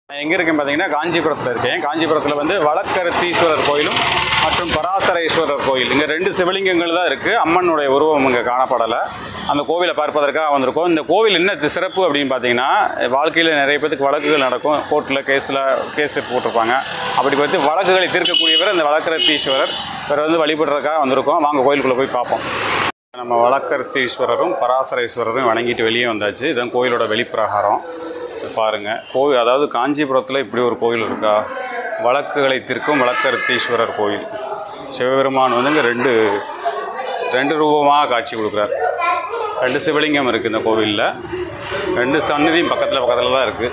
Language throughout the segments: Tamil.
எங்கே இருக்கேன் பார்த்தீங்கன்னா காஞ்சிபுரத்தில் இருக்கேன். காஞ்சிபுரத்தில் வந்து வழக்கருத்தீஸ்வரர் கோயிலும் மற்றும் பராசரேஸ்வரர் கோயில், இங்கே 2 சிவலிங்கங்கள் தான் இருக்குது. அம்மனுடைய உருவம் இங்கே காணப்படலை. அந்த கோவிலை பார்ப்பதற்காக வந்திருக்கோம். இந்த கோவில் என்ன சிறப்பு அப்படின்னு பார்த்தீங்கன்னா, வாழ்க்கையில் நிறைய பேருக்கு வழக்குகள் நடக்கும். கோர்ட்டில் கேஸ் போட்டிருப்பாங்க. அப்படி பார்த்து வழக்குகளை தீர்க்கக்கூடியவர் இந்த வழக்கருத்தீஸ்வரர். இவர் வந்து வழிபடுறதுக்காக வந்திருக்கோம். வாங்க கோயிலுக்குள்ளே போய் பார்ப்போம். நம்ம வழக்கருத்தீஸ்வரரும் பராசரேஸ்வரரும் வணங்கிட்டு வெளியே வந்தாச்சு. இதுதான் கோயிலோட வெளிப்பிரகாரம். பாருங்கள், கோவில் அதாவது காஞ்சிபுரத்தில் இப்படி ஒரு கோயில் இருக்கா? வழக்குகளை தீர்க்கும் வழக்கருத்தீஸ்வரர் கோயில். சிவபெருமான் வந்து இங்கே ரெண்டு ரூபமாக காட்சி கொடுக்குறார். 2 சிவலிங்கம் இருக்குது இந்த கோவிலில். 2 சன்னதியும் பக்கத்தில் தான் இருக்குது.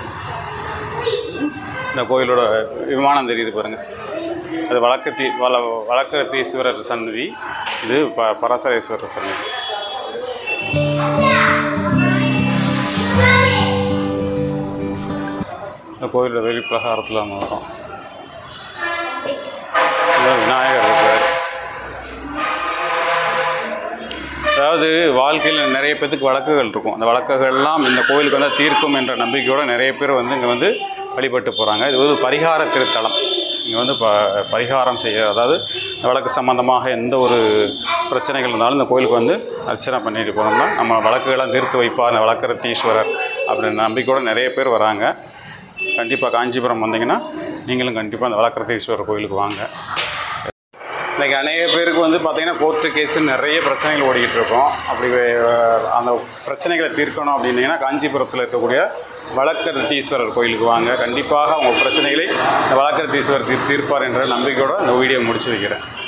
இந்த கோயிலோட விமானம் தெரியுது பாருங்கள். அது வழக்கருத்தீஸ்வரர் சன்னதி. இது பராசரேஸ்வரர் சன்னதி. இந்த கோயிலோட வெளிப்பிரகாரத்தில் நம்ம வரோம். விநாயகர் இருக்கார். அதாவது வாழ்க்கையில் நிறைய பேருக்கு வழக்குகள் இருக்கும். அந்த வழக்குகள்லாம் இந்த கோயிலுக்கு வந்து தீர்க்கும் என்ற நம்பிக்கையோடு நிறைய பேர் வந்து இங்கே வந்து வழிபட்டு போகிறாங்க. இது ஒரு பரிகார திருத்தலம். இங்கே வந்து பரிகாரம் செய்ய, அதாவது வழக்கு சம்பந்தமாக எந்த ஒரு பிரச்சனைகள் இருந்தாலும் இந்த கோயிலுக்கு வந்து அர்ச்சனை பண்ணிட்டு போனோம்னா நம்ம வழக்குகள்லாம் தீர்த்து வைப்பார் இந்த வழக்கருத்தீஸ்வரர் அப்படின்ற நம்பிக்கையோடு நிறைய பேர் வராங்க. கண்டிப்பாக காஞ்சிபுரம் வந்தீங்கன்னா நீங்களும் கண்டிப்பாக அந்த வழக்கருத்தீஸ்வரர் கோயிலுக்கு வாங்க. இன்றைக்கி அநேக பேருக்கு வந்து பார்த்திங்கன்னா கோர்ட்டு கேஸு நிறைய பிரச்சனைகள் ஓடிக்கிட்டு இருக்கோம். அப்படி அந்த பிரச்சனைகளை தீர்க்கணும் அப்படின்னீங்கன்னா காஞ்சிபுரத்தில் இருக்கக்கூடிய வழக்கருத்தீஸ்வரர் கோயிலுக்கு வாங்க. கண்டிப்பாக உங்கள் பிரச்சனைகளை இந்த வழக்கருத்தீஸ்வரர் தீர்ப்பார் என்ற நம்பிக்கையோடு இந்த வீடியோ முடிச்சு வைக்கிறேன்.